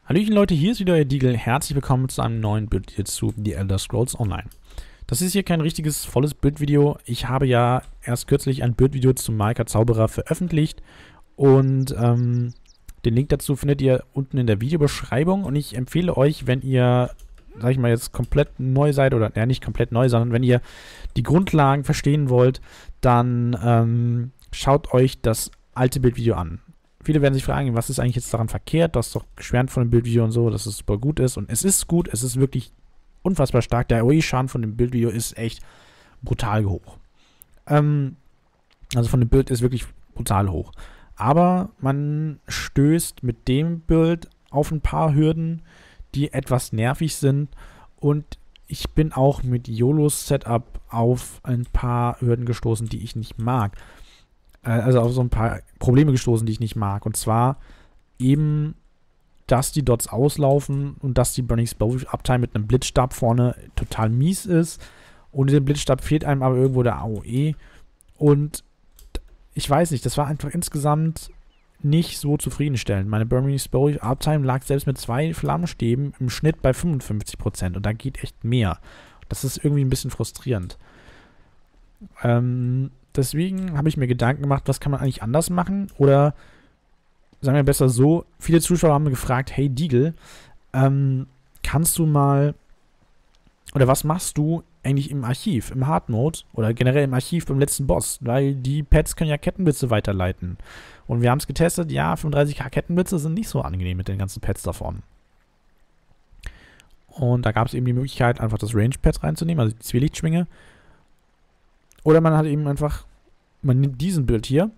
Hallöchen Leute, hier ist wieder euer Deagle. Herzlich willkommen zu einem neuen Bildvideo zu The Elder Scrolls Online. Das ist hier kein richtiges, volles Bildvideo. Ich habe ja erst kürzlich ein Bildvideo zum Marker Zauberer veröffentlicht und den Link dazu findet ihr unten in der Videobeschreibung und ich empfehle euch, wenn ihr, sag ich mal, jetzt komplett neu seid oder, ja, nicht komplett neu, sondern wenn ihr die Grundlagen verstehen wollt, dann schaut euch das alte Bildvideo an. Viele werden sich fragen, was ist eigentlich jetzt daran verkehrt? Das ist doch geschwärmt von dem Bildvideo und so, dass es super gut ist. Und es ist gut, es ist wirklich unfassbar stark. Der AOE-Schaden von dem Bildvideo ist echt brutal hoch. Also von dem Bild ist wirklich brutal hoch. Aber man stößt mit dem Bild auf ein paar Hürden, die etwas nervig sind. Und ich bin auch mit YOLOs Setup auf ein paar Hürden gestoßen, die ich nicht mag. Also auf so ein paar Probleme gestoßen, die ich nicht mag. Und zwar eben, dass die Dots auslaufen und dass die Burning Spell Uptime mit einem Blitzstab vorne total mies ist. Ohne den Blitzstab fehlt einem aber irgendwo der AOE. Und ich weiß nicht, das war einfach insgesamt nicht so zufriedenstellend. Meine Burning Spell Uptime lag selbst mit 2 Flammenstäben im Schnitt bei 55%. Und da geht echt mehr. Das ist irgendwie ein bisschen frustrierend. Deswegen habe ich mir Gedanken gemacht, was kann man eigentlich anders machen? Oder sagen wir besser so, viele Zuschauer haben mir gefragt, hey Deagle, kannst du mal, oder was machst du eigentlich im Archiv, im Hard Mode oder generell im Archiv beim letzten Boss? Weil die Pads können ja Kettenblitze weiterleiten. Und wir haben es getestet, ja, 35k Kettenblitze sind nicht so angenehm mit den ganzen Pads davon. Und da gab es eben die Möglichkeit, einfach das Range-Pad reinzunehmen, also die Zwielichtschwinge. Oder man hat eben einfach, man nimmt diesen Bild hier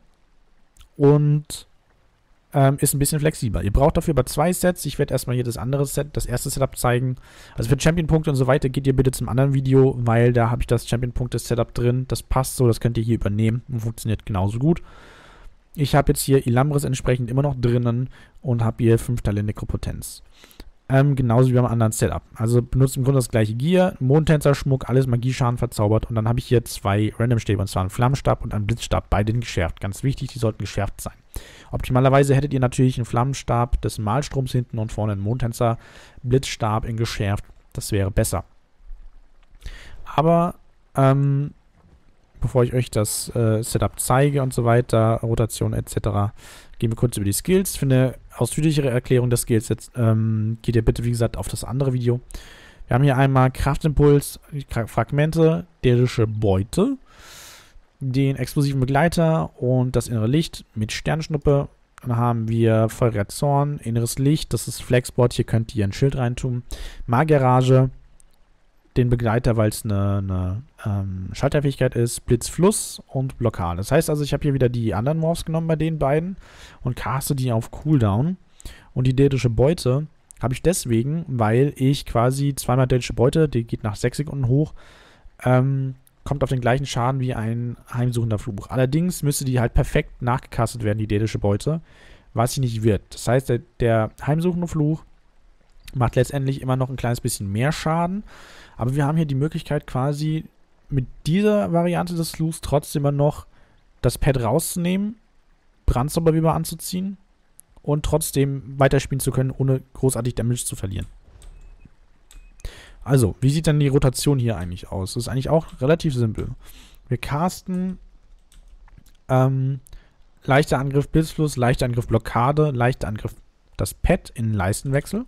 und ist ein bisschen flexibler. Ihr braucht dafür aber 2 Sets. Ich werde erstmal hier das andere Set, das erste Setup zeigen. Also für Champion-Punkte und so weiter geht ihr bitte zum anderen Video, weil da habe ich das Champion-Punkte-Setup drin. Das passt so, das könnt ihr hier übernehmen und funktioniert genauso gut. Ich habe jetzt hier Ilambris entsprechend immer noch drinnen und habe hier 5 Teile Nekropotenz. Genauso wie beim anderen Setup. Also benutzt im Grunde das gleiche Gear, Mondtänzer-Schmuck, alles Magieschaden verzaubert und dann habe ich hier 2 Random-Stäbe, und zwar einen Flammenstab und einen Blitzstab, beide geschärft. Ganz wichtig, die sollten geschärft sein. Optimalerweise hättet ihr natürlich einen Flammenstab des Malstroms hinten und vorne einen Mondtänzer-Blitzstab in geschärft. Das wäre besser. Aber, bevor ich euch das Setup zeige und so weiter, Rotation etc., gehen wir kurz über die Skills. Für eine ausführlichere Erklärung des Skills jetzt geht ihr bitte, wie gesagt, auf das andere Video. Wir haben hier einmal Kraftimpuls, Fragmente, derische Beute, den explosiven Begleiter und das innere Licht mit Sternschnuppe. Dann haben wir Feuriger Zorn, inneres Licht, das ist Flexboard, hier könnt ihr ein Schild reintun. Magierrage, den Begleiter, weil es eine Schalterfähigkeit ist, Blitzfluss und Blockade. Das heißt also, ich habe hier wieder die anderen Morphs genommen bei den beiden und caste die auf Cooldown. Und die derische Beute habe ich deswegen, weil ich quasi zweimal derische Beute, die geht nach 6 Sekunden hoch, kommt auf den gleichen Schaden wie ein heimsuchender Fluch. Allerdings müsste die halt perfekt nachgecastet werden, die derische Beute, was sie nicht wird. Das heißt, der heimsuchende Fluch macht letztendlich immer noch ein kleines bisschen mehr Schaden, aber wir haben hier die Möglichkeit quasi mit dieser Variante des Fluchs trotzdem immer noch das Pad rauszunehmen, Brandzauberweber anzuziehen und trotzdem weiterspielen zu können, ohne großartig Damage zu verlieren. Also, wie sieht dann die Rotation hier eigentlich aus? Das ist eigentlich auch relativ simpel. Wir casten leichter Angriff Blitzfluss, leichter Angriff Blockade, leichter Angriff das Pad in Leistenwechsel.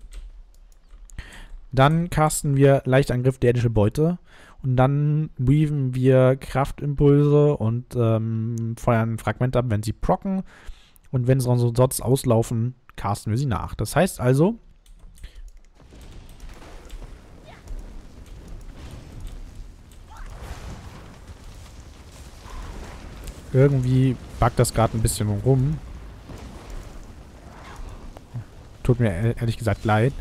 Dann casten wir leichter Angriff derische Beute und dann weaven wir Kraftimpulse und feuern Fragmente ab, wenn sie procken. Und wenn unsere Dots auslaufen, casten wir sie nach. Das heißt also, irgendwie buggt das gerade ein bisschen rum. Tut mir ehrlich gesagt leid.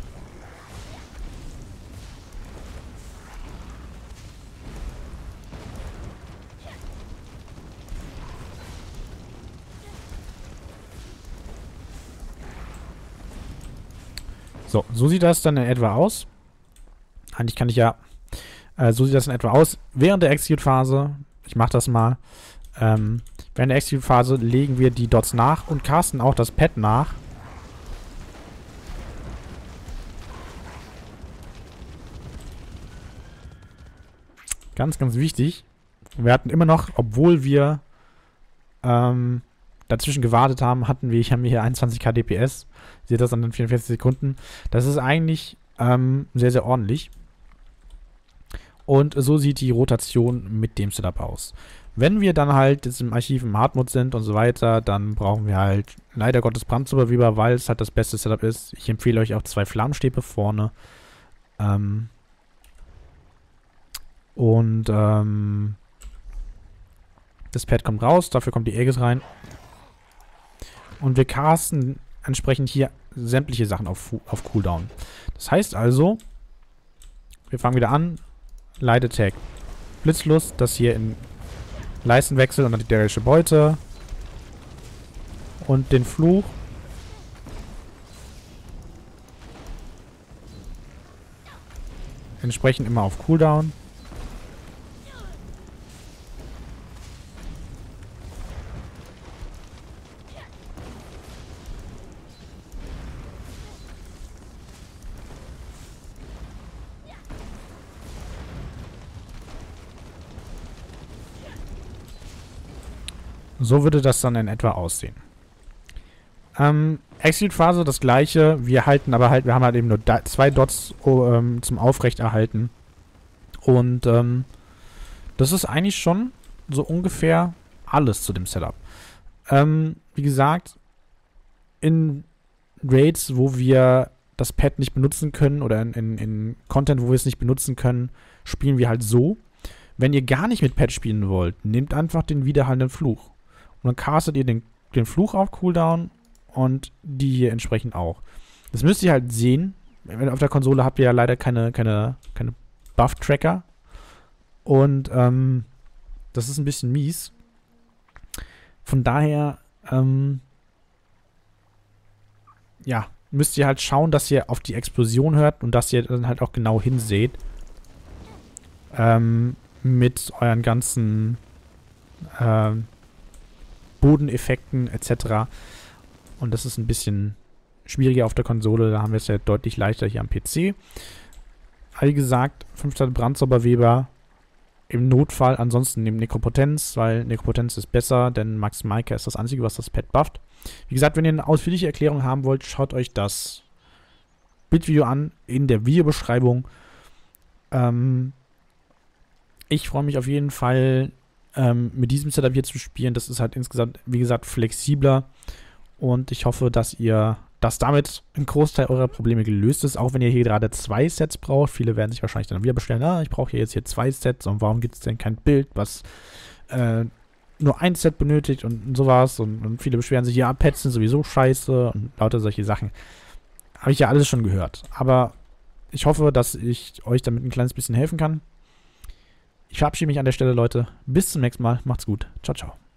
So sieht das dann in etwa aus. Eigentlich kann ich ja, so sieht das in etwa aus. Während der Execute-Phase, ich mache das mal, während der Execute-Phase legen wir die Dots nach und casten auch das Pad nach. Ganz, ganz wichtig. Wir hatten immer noch, obwohl wir dazwischen gewartet haben, haben wir hier 21k DPS. Seht das an den 44 Sekunden. Das ist eigentlich sehr, sehr ordentlich. Und so sieht die Rotation mit dem Setup aus. Wenn wir dann halt jetzt im Archiv im Hardmode sind und so weiter, dann brauchen wir halt leider Gottes Brandsauberweber, weil es halt das beste Setup ist. Ich empfehle euch auch 2 Flammenstäbe vorne. Das Pad kommt raus, dafür kommt die Aegis rein. Und wir casten entsprechend hier sämtliche Sachen auf Cooldown. Das heißt also, wir fangen wieder an. Light Attack. Blitzlust, das hier in Leistenwechsel und dann die derelische Beute. Und den Fluch. Entsprechend immer auf Cooldown. So würde das dann in etwa aussehen. Execute-Phase das gleiche. Wir haben halt eben nur 2 Dots zum Aufrechterhalten. Und das ist eigentlich schon so ungefähr alles zu dem Setup. Wie gesagt, in Raids, wo wir das Pad nicht benutzen können oder in Content, wo wir es nicht benutzen können, spielen wir halt so. Wenn ihr gar nicht mit Pad spielen wollt, nehmt einfach den widerhallenden Fluch. Und dann castet ihr den Fluch auf Cooldown und die hier entsprechend auch. Das müsst ihr halt sehen. Auf der Konsole habt ihr ja leider keine Buff-Tracker. Und das ist ein bisschen mies. Von daher ja, müsst ihr halt schauen, dass ihr auf die Explosion hört und dass ihr dann halt auch genau hinseht. Mit euren ganzen Bodeneffekten etc. Und das ist ein bisschen schwieriger auf der Konsole. Da haben wir es ja deutlich leichter hier am PC. Wie gesagt, 5 Brandsauberweber im Notfall. Ansonsten nehmt Nekropotenz, weil Nekropotenz ist besser, denn Maximalker ist das Einzige, was das Pad bufft. Wie gesagt, wenn ihr eine ausführliche Erklärung haben wollt, schaut euch das Bildvideo an in der Videobeschreibung. Ich freue mich auf jeden Fall, mit diesem Setup hier zu spielen. Das ist halt insgesamt, wie gesagt, flexibler. Und ich hoffe, dass damit ein Großteil eurer Probleme gelöst ist. Auch wenn ihr hier gerade 2 Sets braucht. Viele werden sich wahrscheinlich dann wieder bestellen, ich brauche jetzt hier 2 Sets. Und warum gibt es denn kein Bild, was nur ein Set benötigt und sowas. Und viele beschweren sich, ja, Pads sind sowieso scheiße und lauter solche Sachen. Habe ich ja alles schon gehört. Aber ich hoffe, dass ich euch damit ein kleines bisschen helfen kann. Ich verabschiede mich an der Stelle, Leute. Bis zum nächsten Mal. Macht's gut. Ciao, ciao.